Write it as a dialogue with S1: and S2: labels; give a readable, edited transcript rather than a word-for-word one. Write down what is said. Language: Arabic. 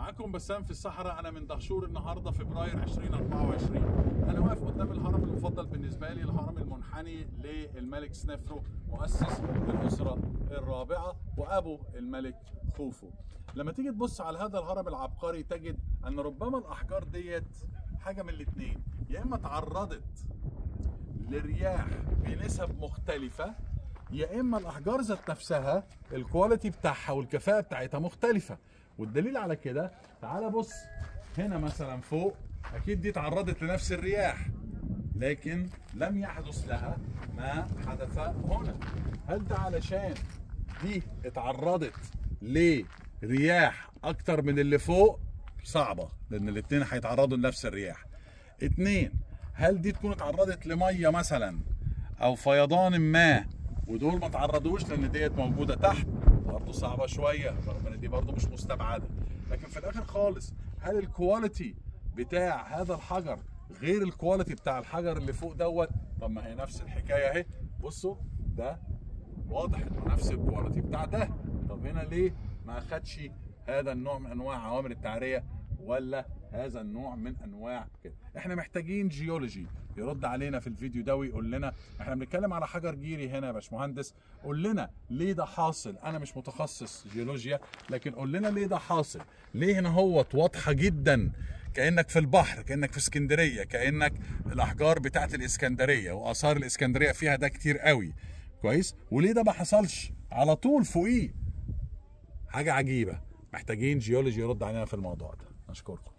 S1: معاكم بسام في الصحراء. انا من دهشور النهارده فبراير 2024. انا واقف قدام الهرم المفضل بالنسبه لي، الهرم المنحني للملك سنفرو مؤسس الاسره الرابعه وابو الملك خوفو. لما تيجي تبص على هذا الهرم العبقري تجد ان ربما الاحجار ديت حاجه من الاثنين، يا اما تعرضت للرياح بنسب مختلفه، يا اما الاحجار ذات نفسها الكواليتي بتاعها والكفاءه بتاعتها مختلفه. والدليل على كده تعال بص هنا مثلا فوق، اكيد دي تعرضت لنفس الرياح لكن لم يحدث لها ما حدث هنا. هل ده علشان دي اتعرضت لرياح اكتر من اللي فوق؟ صعبه، لان الاتنين هيتعرضوا لنفس الرياح. اتنين، هل دي تكون اتعرضت لميه مثلا او فيضان ما ودول ما تعرضوش لان ديت موجوده تحت؟ برضه صعبه شويه، رغم ان دي برضه مش مستبعده. لكن في الاخر خالص هل الكواليتي بتاع هذا الحجر غير الكواليتي بتاع الحجر اللي فوق دوت؟ طب ما هي نفس الحكايه اهي، بصوا ده واضح انه نفس الكواليتي بتاع ده. طب هنا ليه ما اخدش هذا النوع من انواع عوامل التعريه ولا هذا النوع من انواع كده؟ احنا محتاجين جيولوجي يرد علينا في الفيديو ده ويقول لنا، احنا بنتكلم على حجر جيري هنا يا باشمهندس، قول لنا ليه ده حاصل. انا مش متخصص جيولوجيا، لكن قول لنا ليه ده حاصل. ليه هنا هوت واضحه جدا كانك في البحر، كانك في اسكندريه، كانك الاحجار بتاعت الاسكندريه واثار الاسكندريه فيها ده كتير قوي، كويس؟ وليه ده ما حصلش على طول فوقيه؟ حاجه عجيبه. محتاجين جيولوجي يرد علينا في الموضوع ده. اشكركم.